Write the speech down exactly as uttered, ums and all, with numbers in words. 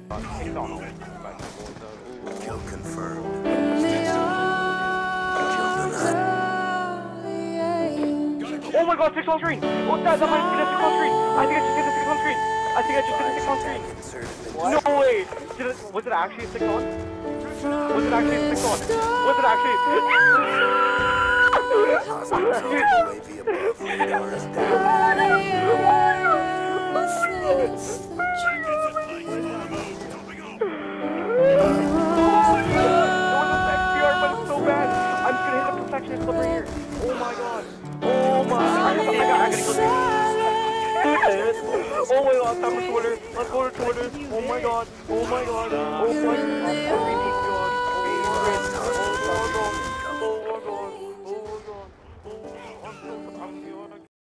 Kill confirmed. Oh my god, six on screen! Oh, that, that might be the six on screen! I think I just did the six on screen! I think I just did the six on screen! What? No way! Did it, was it actually a six on? Was it actually a six on? Was it actually? I'm just gonna hit the perfectionist clip right here. Oh my god. Oh my god. I gotta go. Oh my god, time for Twitter. Let's go to Twitter. Oh my god. Oh my god. Oh my god. Oh my god. Oh my god.